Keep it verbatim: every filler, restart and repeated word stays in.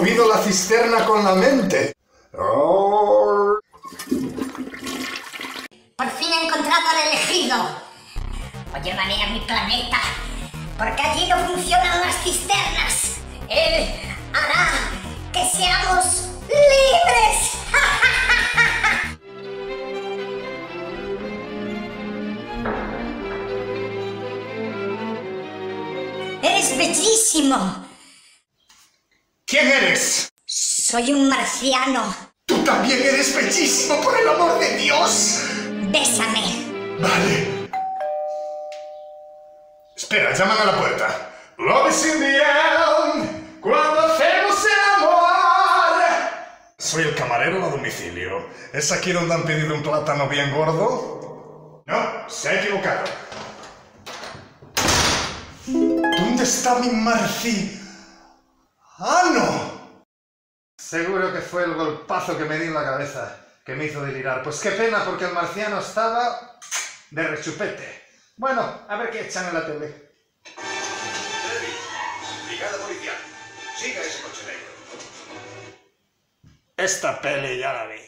movido la cisterna con la mente. Oh. Por fin he encontrado al elegido. Lo llevaré a mi planeta, porque allí no funcionan las cisternas. Él hará que seamos libres. Eres bellísimo. ¿Quién eres? Soy un marciano. ¡Tú también eres bellísimo, por el amor de Dios! Bésame. Vale. Espera, llaman a la puerta. Love is in the end, cuando hacemos el amor. Soy el camarero a domicilio. ¿Es aquí donde han pedido un plátano bien gordo? No, se ha equivocado. ¿Dónde está mi marci? ¡Ah, no! Seguro que fue el golpazo que me di en la cabeza que me hizo delirar. Pues qué pena, porque el marciano estaba de rechupete. Bueno, a ver qué echan en la tele. Brigada policial. Siga ese coche negro. Esta peli ya la vi.